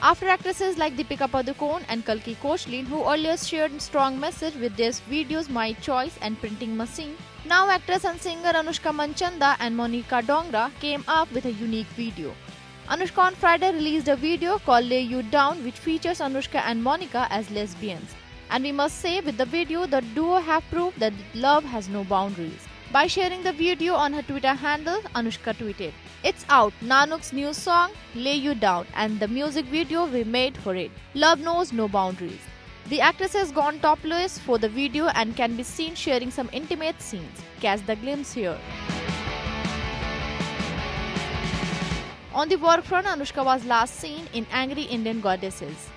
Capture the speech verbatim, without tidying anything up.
After actresses like Deepika Padukone and Kalki Koechlin, who earlier shared strong message with their videos My Choice and Printing Machine, now actress and singer Anushka Manchanda and Monica Dogra came up with a unique video. Anushka on Friday released a video called Lay You Down, which features Anushka and Monica as lesbians. And we must say, with the video, the duo have proved that love has no boundaries. By sharing the video on her Twitter handle, Anushka tweeted, "It's out, Nanuk's new song, Lay You Down, and the music video we made for it. Love knows no boundaries." The actress has gone topless for the video and can be seen sharing some intimate scenes. Catch the glimpse here. On the work front, Anushka was last seen in Angry Indian Goddesses.